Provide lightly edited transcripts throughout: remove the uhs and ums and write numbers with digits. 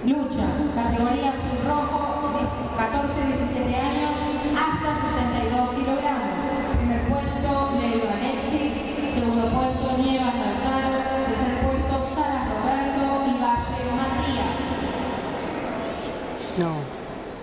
Lucha, categoría azul rojo, 14-17 años, hasta 62 kilogramos. Primer puesto, Leo Alexis. Segundo puesto, Nievas Lautaro. Tercer puesto, Salas Roberto y Valle Matías. No.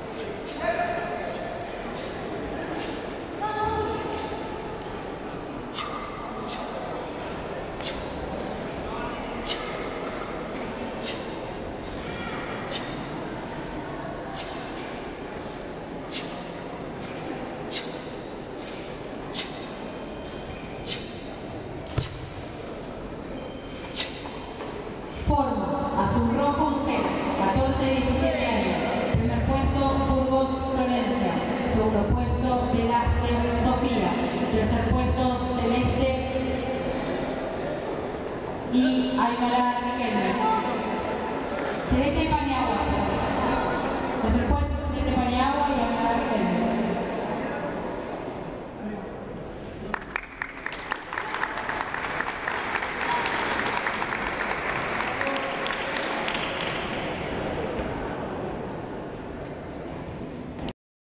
Forma, azul rojo mujeres, 14-17 años. Primer puesto, Burgos Florencia. Segundo puesto, Velázquez Sofía. Tercer puesto, Celeste y Aymara Riquelme. Celeste